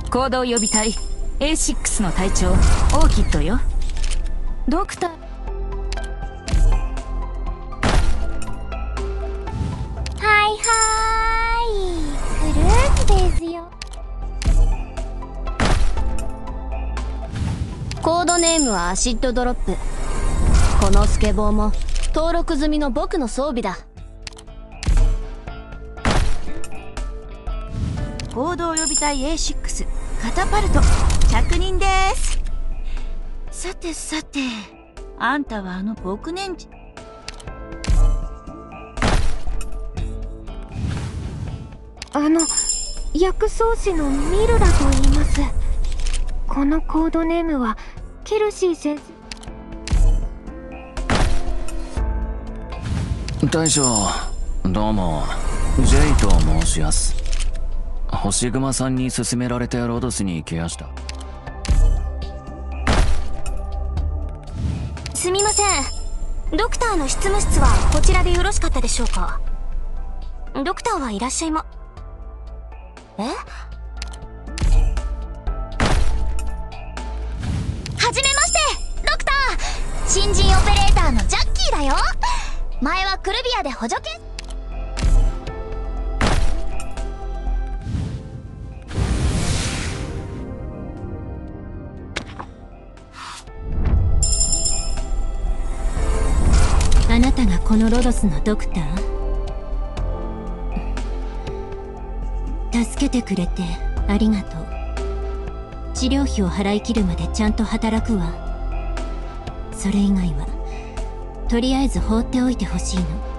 行動予備隊 A6 の隊長オーキッドよ。ドクター。 はいフルーツですよ。 コードネームはアシッドドロップ。このスケボーも登録済みの僕の装備だ。 行動予備隊 A6 カタパルト着任です。さてさて、あんたはあの牧年児。 薬草師のミルラと言います。このコードネームはケルシー先生。 大将、どうも、ジェイと申します。星熊さんに勧められてロドスに来やした。 すみません。ドクターの執務室はこちらでよろしかったでしょうか。ドクターはいらっしゃいま。え？はじめまして、ドクター。新人オペレーターのジャッキーだよ。前はクルビアで補助犬。 あなたがこのロドスのドクター？助けてくれてありがとう。治療費を払い切るまでちゃんと働くわ。それ以外はとりあえず放っておいてほしいの。